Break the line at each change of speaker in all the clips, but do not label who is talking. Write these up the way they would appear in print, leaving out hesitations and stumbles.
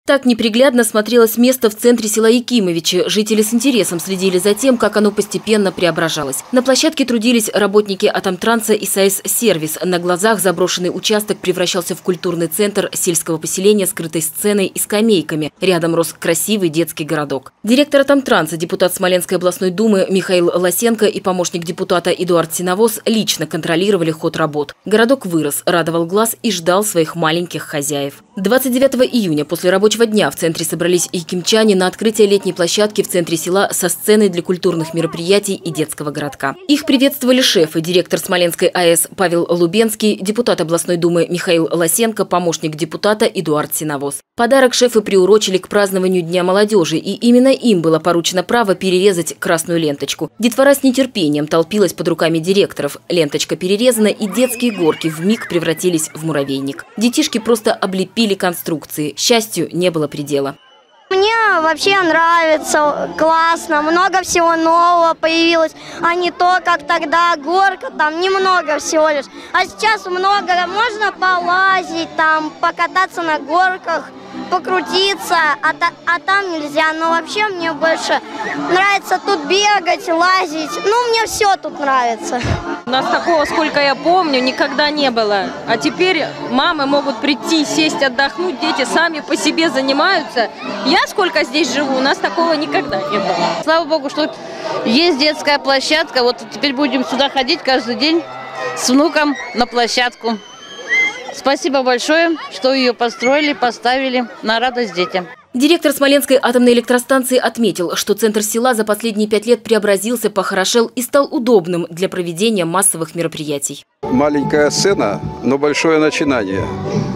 Так неприглядно смотрелось место в центре села Якимовичи. Жители с интересом следили за тем, как оно постепенно преображалось. На площадке трудились работники Атомтранса и САЭС-сервис. На глазах заброшенный участок превращался в культурный центр сельского поселения, скрытой сценой и скамейками. Рядом рос красивый детский городок. Директор Атомтранса, депутат Смоленской областной думы Михаил Лосенко и помощник депутата Эдуард Синовоз лично контролировали ход работ. Городок вырос, радовал глаз и ждал своих маленьких хозяев. 29 июня после рабочего дня в центре собрались якимчане на открытие летней площадки в центре села со сценой для культурных мероприятий и детского городка. Их приветствовали шефы, директор Смоленской АЭС Павел Лубенский, депутат областной думы Михаил Лосенко, помощник депутата Эдуард Синовоз. Подарок шефы приурочили к празднованию Дня молодежи, и именно им было поручено право перерезать красную ленточку. Детвора с нетерпением толпилась под руками директоров. Ленточка перерезана, и детские горки вмиг превратились в муравейник. Детишки просто облепили конструкции. Счастью не было предела.
Мне вообще нравится, классно, много всего нового появилось, а не то, как тогда горка, там немного всего лишь. А сейчас много, можно полазить, там, покататься на горках, покрутиться, а там нельзя. Но вообще мне больше нравится тут бегать, лазить, мне все тут нравится.
У нас такого, сколько я помню, никогда не было. А теперь мамы могут прийти, сесть, отдохнуть, дети сами по себе занимаются. Я сколько здесь живу, у нас такого никогда не было.
Слава богу, что есть детская площадка. Вот теперь будем сюда ходить каждый день с внуком на площадку. Спасибо большое, что ее построили, поставили на радость детям.
Директор Смоленской атомной электростанции отметил, что центр села за последние 5 лет преобразился, похорошел и стал удобным для проведения массовых мероприятий.
Маленькая сцена, но большое начинание.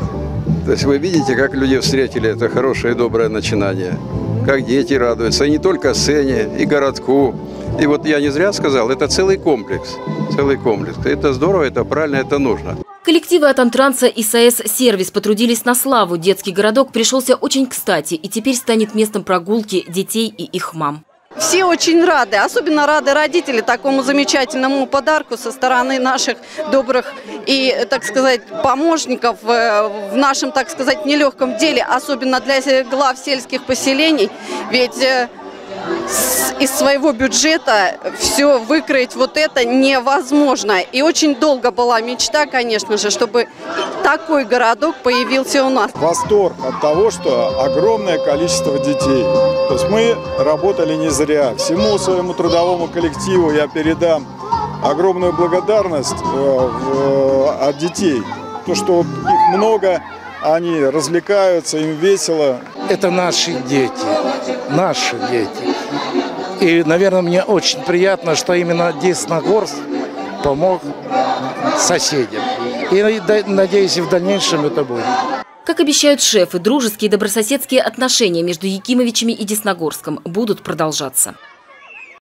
То есть вы видите, как люди встретили это хорошее и доброе начинание. Как дети радуются, и не только сцене, и городку. И вот я не зря сказал, это целый комплекс. Целый комплекс. Это здорово, это правильно, это нужно.
Коллективы Атомтранса и САЭС-сервис потрудились на славу. Детский городок пришелся очень кстати и теперь станет местом прогулки детей и их мам.
Все очень рады, особенно рады родители такому замечательному подарку со стороны наших добрых и, так сказать, помощников в нашем, так сказать, нелегком деле, особенно для глав сельских поселений. Ведь из своего бюджета все выкроить вот это невозможно. И очень долго была мечта, конечно же, чтобы такой городок появился у нас.
Восторг от того, что огромное количество детей. То есть мы работали не зря. Всему своему трудовому коллективу я передам огромную благодарность от детей. То, что их много, они развлекаются, им весело.
Это наши дети, наши дети. И, наверное, мне очень приятно, что именно Десногорск помог соседям. И надеюсь, и в дальнейшем это будет.
Как обещают шефы, дружеские и добрососедские отношения между Якимовичами и Десногорском будут продолжаться.